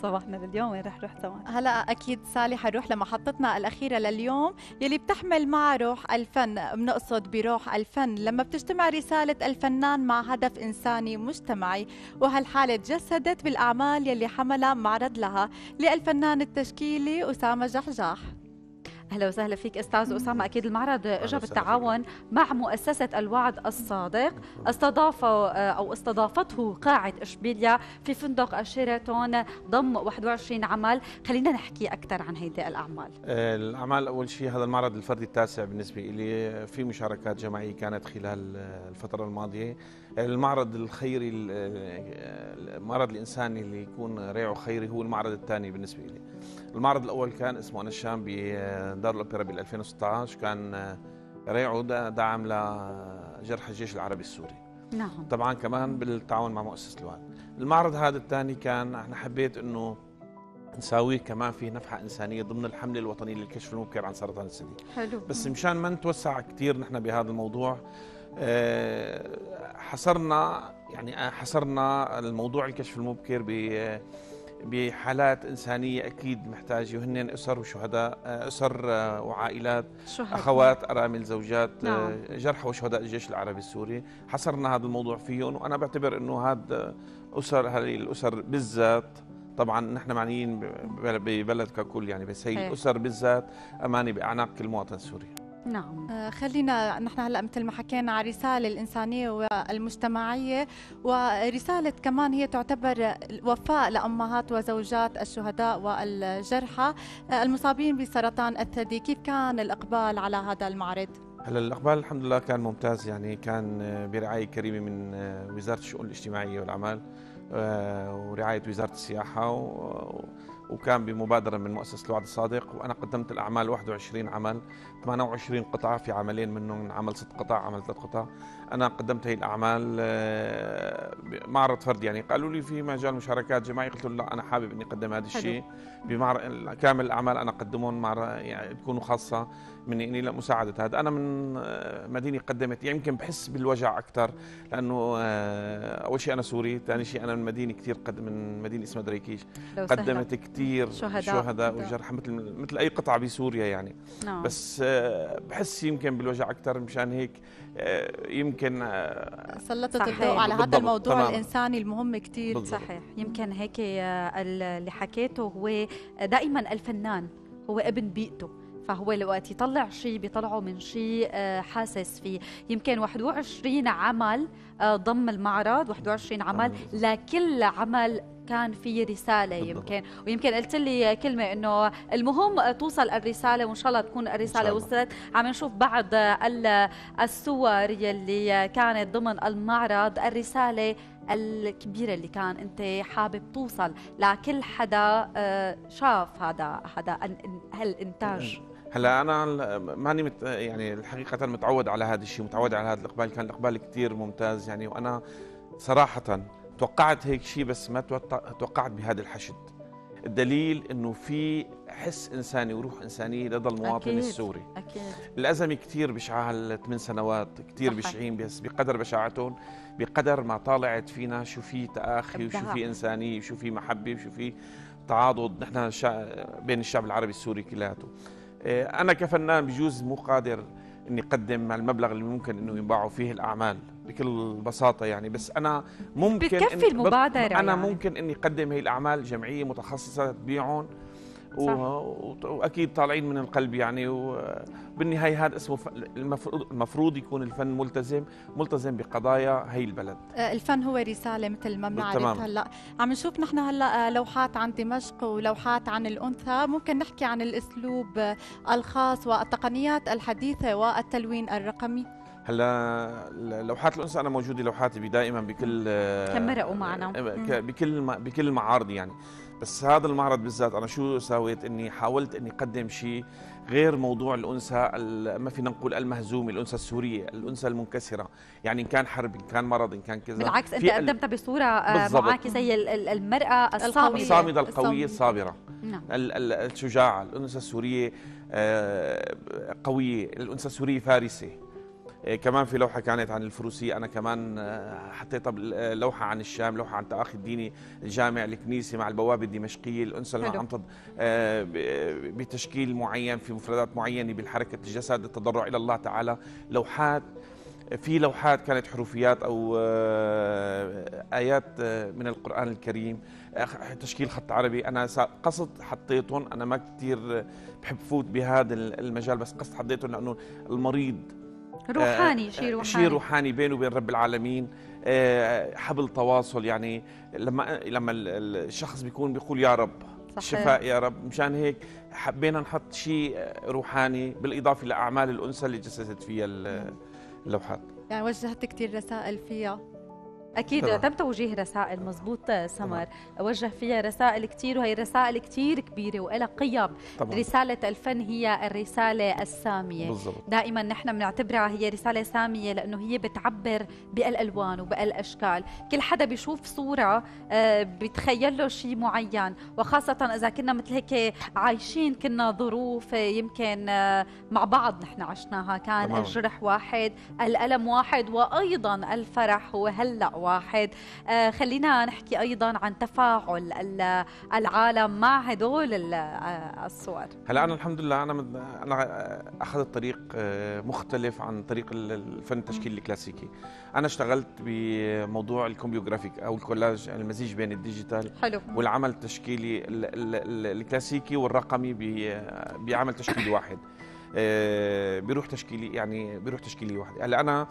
صباحنا لليوم وين رح نروح سوا؟ هلا اكيد سالي حنروح لمحطتنا الاخيره لليوم يلي بتحمل مع روح الفن. بنقصد بروح الفن لما بتجتمع رساله الفنان مع هدف انساني مجتمعي، وهالحاله تجسدت بالاعمال يلي حملها معرض لها للفنان التشكيلي أسامة جحجاح. اهلا وسهلا فيك استاذ اسامه. اكيد المعرض اجى بالتعاون مع مؤسسه الوعد الصادق، استضافته قاعه اشبيليا في فندق الشيراتون، ضم 21 عمل. خلينا نحكي اكثر عن هيدي الاعمال. الاعمال اول شيء هذا المعرض الفردي التاسع بالنسبه لي، في مشاركات جماعيه كانت خلال الفتره الماضيه. المعرض الخيري، المعرض الانساني اللي يكون ريعه خيري هو المعرض الثاني بالنسبه لي. المعرض الاول كان اسمه انا الشام بدار الاوبرا بال 2016، كان ريعه دعم لجرح الجيش العربي السوري. نعم. طبعا كمان بالتعاون مع مؤسسه الوعد. المعرض هذا الثاني كان انا حبيت انه نساويه كمان فيه نفحه انسانيه ضمن الحمله الوطنيه للكشف المبكر عن سرطان الثدي. حلو. بس مشان ما نتوسع كثير نحن بهذا الموضوع، حصرنا الموضوع الكشف المبكر بحالات إنسانية أكيد محتاجة، وهن أسر وشهداء، أسر وعائلات، أخوات، أرامل، زوجات، نعم. جرحى وشهداء الجيش العربي السوري. حصرنا هذا الموضوع فيهم، وأنا بعتبر أنه هذه الأسر بالذات، طبعا نحن معنيين ببلد ككل يعني، بس هي الأسر بالذات أمانة بأعناق كل مواطن سوري. نعم. خلينا نحن هلا مثل ما حكينا على الرساله الانسانيه والمجتمعيه، ورساله كمان هي تعتبر وفاء لامهات وزوجات الشهداء والجرحى المصابين بسرطان الثدي. كيف كان الاقبال على هذا المعرض؟ هلا الاقبال الحمد لله كان ممتاز، يعني كان برعايه كريمه من وزاره الشؤون الاجتماعيه والاعمال ورعايه وزاره السياحه، وكان بمبادرة من مؤسسة الوعد الصادق. وأنا قدمت الأعمال 21 عمل، 28 قطعة، في عملين منهم عمل 6 قطع، عمل 3 قطع. أنا قدمت هي الأعمال معرض فردي، يعني قالوا لي في مجال مشاركات جماعية، قلت لهم لا أنا حابب إني أقدم هذا الشيء بمعرض كامل الأعمال أنا أقدمهم يعني تكونوا خاصة مني إني لمساعدة هذا. أنا من مدينة قدمت، يعني يمكن بحس بالوجع أكثر، لأنه أول شيء أنا سوري، ثاني شيء أنا من مدينة كثير من مدينة اسمها دريكيش، قدمت كثير شهداء وجرحى مثل أي قطعة بسوريا يعني. نعم. بس بحس يمكن بالوجع أكثر، مشان هيك يمكن سلطت الضوء على هذا الموضوع تمام. الإنساني المهم كثير. صحيح. يمكن هيك اللي حكيته هو دائما الفنان هو ابن بيئته، فهو وقت يطلع شيء بيطلعه من شيء حاسس فيه. يمكن 21 عمل ضم المعرض، 21 عمل، لكل عمل كان في رسالة يمكن. ويمكن قلت لي كلمة إنه المهم توصل الرسالة، وإن شاء الله تكون الرسالة وصلت. عم نشوف بعض الصور يلي كانت ضمن المعرض، الرسالة الكبيرة اللي كان أنت حابب توصل لكل حدا شاف هذا هالإنتاج. هلا انا ماني يعني الحقيقه متعود على هذا الشيء، متعود على هذا الاقبال، كان الاقبال كثير ممتاز يعني. وانا صراحه توقعت هيك شيء، بس ما توقعت بهذا الحشد. الدليل انه في حس انساني وروح انسانيه لدى المواطن أكيد. السوري. أكيد. الازمه كثير بشعه، ال8 سنوات كثير بشعين، بس بقدر بشاعتهم بقدر ما طالعت فينا شو في تآخي وشو في انسانيه وشو في محبه وشو في تعاضد نحن بين الشعب العربي السوري كلياته. أنا كفنان بجوز مو قادر إني أقدم المبلغ اللي ممكن إنه ينباعوا فيه الأعمال بكل بساطة يعني، بس أنا ممكن بتكفي المبادرة أنا يعني. ممكن إني أقدم هي الأعمال جمعية متخصصة تبيعهم، واكيد طالعين من القلب يعني. وبالنهايه هذا اسمه المفروض يكون الفن ملتزم بقضايا هي البلد. الفن هو رساله مثل ما بنعرف. هلا عم نشوف نحن هلا لوحات عن دمشق ولوحات عن الانثى، ممكن نحكي عن الاسلوب الخاص والتقنيات الحديثه والتلوين الرقمي. هلا لوحات الانثى انا موجوده لوحاتي دائما بكل كم مرقوا معنا بكل المعارض يعني. بس هذا المعرض بالذات انا شو سويت، اني حاولت اني اقدم شيء غير موضوع الانثى، ما فينا نقول المهزومه، الانثى السوريه، الانثى المنكسره، يعني ان كان حرب، ان كان مرض، ان كان كذا. بالعكس انت قدمتها بصوره معاكسه، زي المراه الصامده القويه الصابره. نعم. الشجاعه، الانثى السوريه قويه، الانثى السوريه فارسه. كمان في لوحة كانت عن الفروسية، أنا كمان حطيتها لوحة عن الشام، لوحة عن تآخي الديني الجامع الكنيسي مع البوابة الدمشقية، الأنثى المعنطد بتشكيل معين في مفردات معينة بالحركة الجسد، التضرع إلى الله تعالى. لوحات، في لوحات كانت حروفيات أو آيات من القرآن الكريم، تشكيل خط عربي. أنا قصد حطيتهم، أنا ما كثير بحب فوت بهذا المجال، بس قصد حطيتهم لأنه المريض روحاني، شيء روحاني بينه وبين رب العالمين، حبل تواصل. يعني لما الشخص بيقول يا رب، الشفاء يا رب، مشان هيك حبينا نحط شيء روحاني بالإضافة لأعمال الأنثى اللي جسدت فيها اللوحات. يعني وجهت كثير رسائل فيها. أكيد تم توجيه رسائل، مزبوط سمر، وجه فيها رسائل كثير، وهي رسائل كثير كبيرة وإلها قيم. طبعا. رسالة الفن هي الرسالة السامية بالضبط. دائما نحن بنعتبرها هي رسالة سامية لأنه هي بتعبر بالألوان وبالأشكال. كل حدا بيشوف صورة بتخيل له شيء معين، وخاصة إذا كنا مثل هيك عايشين، كنا ظروف يمكن مع بعض نحن عشناها، كان طبعا. الجرح واحد، الألم واحد، وأيضا الفرح هو هلأ واحد. خلينا نحكي أيضا عن تفاعل العالم مع هدول الصور. هلا أنا الحمد لله أنا أخذت طريق مختلف عن طريق الفن التشكيلي الكلاسيكي. أنا اشتغلت بموضوع الكومبيوغرافيك أو الكولاج، يعني المزيج بين الديجيتال حلو. والعمل التشكيلي الكلاسيكي والرقمي بعمل تشكيلي واحد. بيروح تشكيلي واحد. هلا أنا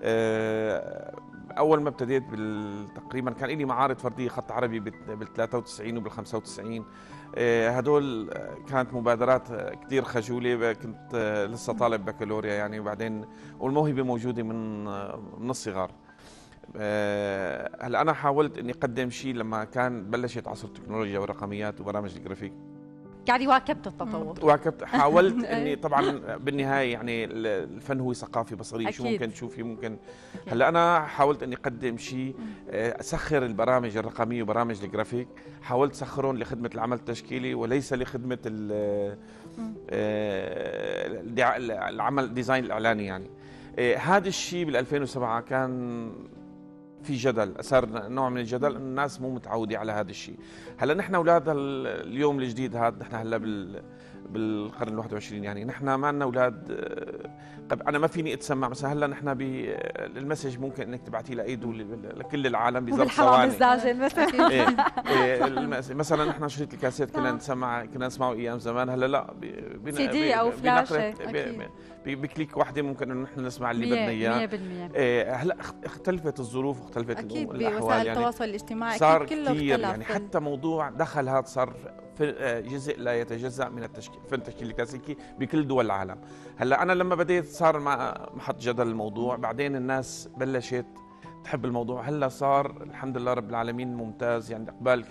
أول ما ابتديت تقريبا كان لي معارض فردية خط عربي بال 93 وبال 95. هدول كانت مبادرات كثير خجولة، كنت لسه طالب بكالوريا يعني، وبعدين والموهبة موجودة من الصغر. هلا أنا حاولت إني أقدم شيء لما كان بلشت عصر التكنولوجيا والرقميات وبرامج الجرافيك، يعني واكبت التطور. حاولت اني طبعا بالنهايه يعني الفن هو ثقافه بصريه، شو ممكن تشوفي ممكن. هلا انا حاولت اني اقدم شيء اسخر البرامج الرقميه وبرامج الجرافيك، حاولت اسخرهم لخدمه العمل التشكيلي وليس لخدمه العمل ديزاين الاعلاني. يعني هذا الشيء بال 2007 كان في جدل، صار نوع من الجدل، الناس مو متعوده على هذا الشيء. هلا نحن اولاد اليوم الجديد هذا، نحن هلا بالقرن ال21، يعني نحن ما لنا اولاد. انا ما فيني اتسمع مثلا، هلا نحن المسج ممكن انك تبعتيه لايده لكل العالم بظرف ثواني. بالزعجل مثلا نحن شريط الكاسيت كنا نسمعه ايام زمان، هلا لا سي دي او فلاشه بكليك واحده ممكن انه نحن نسمع اللي بدنا اياه. هلا اختلفت الظروف واختلفت اكيد الاحوال، بوسائل التواصل الاجتماعي صار كثير يعني حتى موضوع دخل هذا صار جزء لا يتجزأ من الفن التشكيلي الكلاسيكي بكل دول العالم. هلا انا لما بديت صار محط جدل الموضوع، بعدين الناس بلشت تحب الموضوع. هلا صار الحمد لله رب العالمين ممتاز، يعني الاقبال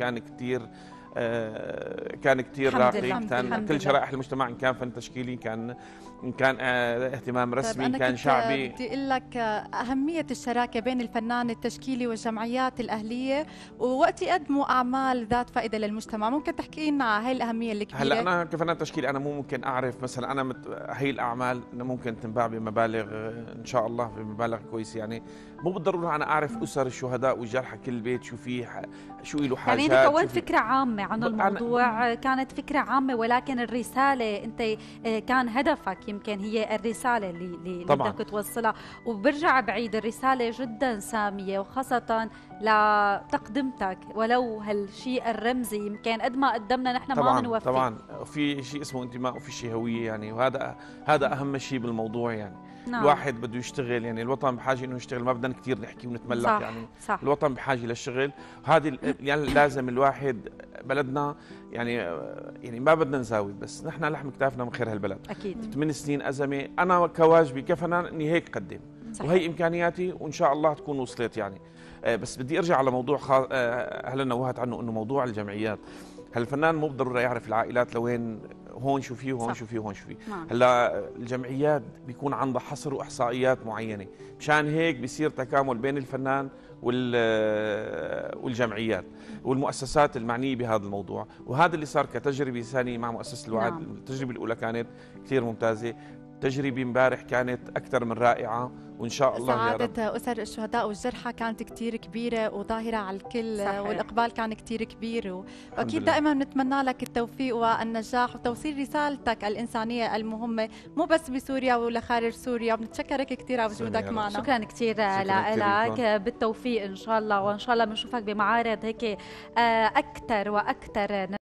كان كثير راقي، كان كل شرائح المجتمع، ان كان فن تشكيلي، إن كان اهتمام رسمي، طيب كان شعبي. بدي اقول لك اهميه الشراكه بين الفنان التشكيلي والجمعيات الاهليه، ووقت يقدموا اعمال ذات فائده للمجتمع. ممكن تحكي لنا عن هاي الاهميه الكبيره؟ هلا انا كفنان تشكيلي انا مو ممكن اعرف مثلا انا هي الاعمال ممكن تنباع بمبالغ ان شاء الله بمبالغ كويسه، يعني مو بالضروره انا اعرف اسر الشهداء والجرحى كل بيت شو فيه، شو له حاجات. يعني انت كونت فكره عامه عن الموضوع، كانت فكره عامه، ولكن الرساله انت كان هدفك يمكن هي الرساله اللي بدك توصلها. وبرجع بعيد، الرساله جدا ساميه، وخاصه لتقدمتك ولو هالشيء الرمزي، يمكن قد ما قدمنا نحن ما بنوفي. طبعا في شيء اسمه انتماء وفي شيء هويه، يعني وهذا اهم شيء بالموضوع. يعني نعم. الواحد بده يشتغل، يعني الوطن بحاجه انه يشتغل، ما بدنا كثير نحكي ونتملك. صح. يعني صح. الوطن بحاجه للشغل، وهذه يعني لازم الواحد بلدنا يعني ما بدنا نزاود، بس نحن لحم كتافنا من خير هالبلد. اكيد 8 سنين ازمه، انا كواجبي كفنان اني هيك قدم. صحيح. وهي امكانياتي وان شاء الله تكون وصلت. يعني بس بدي ارجع على موضوع هلا نوهت عنه، انه موضوع الجمعيات. هالفنان مو بالضروره يعرف العائلات لوين، هون شو فيه وهون شو فيه وهون شو فيه. هلا الجمعيات بيكون عندها حصر واحصائيات معينه، مشان هيك بيصير تكامل بين الفنان والجمعيات والمؤسسات المعنيه بهذا الموضوع. وهذا اللي صار كتجربه ثانيه مع مؤسسه الوعد. التجربه الاولى كانت كثير ممتازه، التجربة امبارح كانت أكثر من رائعة، وإن شاء الله يا رب. سعادة أسر الشهداء والجرحى كانت كتير كبيرة وظاهرة على الكل. صحيح. والإقبال كان كتير كبير، وأكيد لله. دائما نتمنى لك التوفيق والنجاح وتوصيل رسالتك الإنسانية المهمة مو بس بسوريا ولا خارج سوريا. بنتشكرك كثير على تسلم وجودك يا رب. معنا. شكرا كثير كتير لك، لكم. بالتوفيق ان شاء الله، وان شاء الله بنشوفك بمعارض هيك اكثر واكثر